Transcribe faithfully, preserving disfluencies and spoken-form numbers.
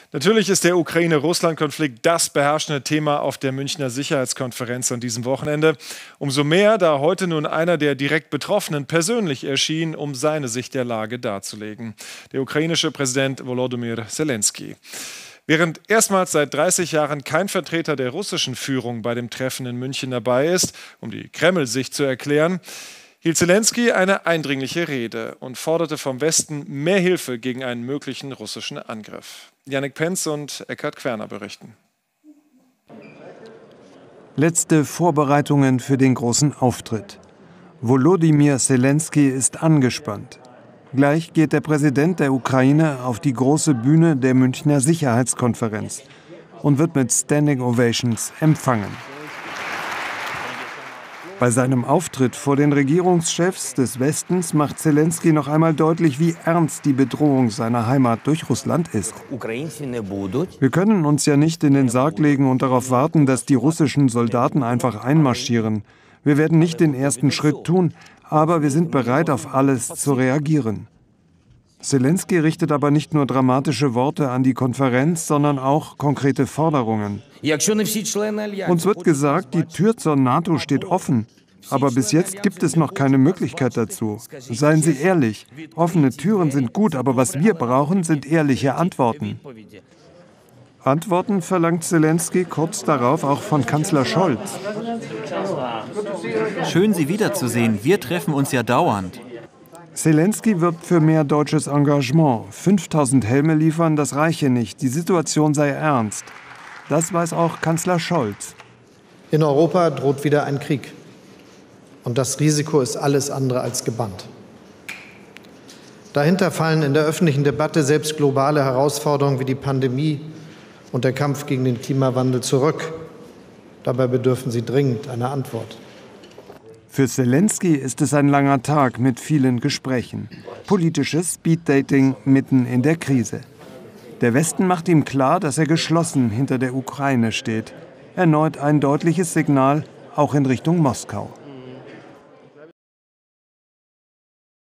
Natürlich ist der Ukraine-Russland-Konflikt das beherrschende Thema auf der Münchner Sicherheitskonferenz an diesem Wochenende. Umso mehr, da heute nun einer der direkt Betroffenen persönlich erschien, um seine Sicht der Lage darzulegen. Der ukrainische Präsident Volodymyr Zelensky. Während erstmals seit dreißig Jahren kein Vertreter der russischen Führung bei dem Treffen in München dabei ist, um die Kreml-Sicht zu erklären, hielt Zelensky eine eindringliche Rede und forderte vom Westen mehr Hilfe gegen einen möglichen russischen Angriff. Jannik Penz und Eckhard Querner berichten. Letzte Vorbereitungen für den großen Auftritt. Volodymyr Zelensky ist angespannt. Gleich geht der Präsident der Ukraine auf die große Bühne der Münchner Sicherheitskonferenz und wird mit Standing Ovations empfangen. Bei seinem Auftritt vor den Regierungschefs des Westens macht Zelensky noch einmal deutlich, wie ernst die Bedrohung seiner Heimat durch Russland ist. Wir können uns ja nicht in den Sarg legen und darauf warten, dass die russischen Soldaten einfach einmarschieren. Wir werden nicht den ersten Schritt tun, aber wir sind bereit, auf alles zu reagieren. Zelensky richtet aber nicht nur dramatische Worte an die Konferenz, sondern auch konkrete Forderungen. Uns wird gesagt, die Tür zur NATO steht offen. Aber bis jetzt gibt es noch keine Möglichkeit dazu. Seien Sie ehrlich, offene Türen sind gut, aber was wir brauchen, sind ehrliche Antworten. Antworten verlangt Zelensky kurz darauf auch von Kanzler Scholz. Schön, Sie wiederzusehen. Wir treffen uns ja dauernd. Zelensky wirbt für mehr deutsches Engagement. fünftausend Helme liefern, das reiche nicht. Die Situation sei ernst. Das weiß auch Kanzler Scholz. In Europa droht wieder ein Krieg. Und das Risiko ist alles andere als gebannt. Dahinter fallen in der öffentlichen Debatte selbst globale Herausforderungen wie die Pandemie und der Kampf gegen den Klimawandel zurück. Dabei bedürfen sie dringend einer Antwort. Für Zelensky ist es ein langer Tag mit vielen Gesprächen. Politisches Speeddating mitten in der Krise. Der Westen macht ihm klar, dass er geschlossen hinter der Ukraine steht. Erneut ein deutliches Signal, auch in Richtung Moskau.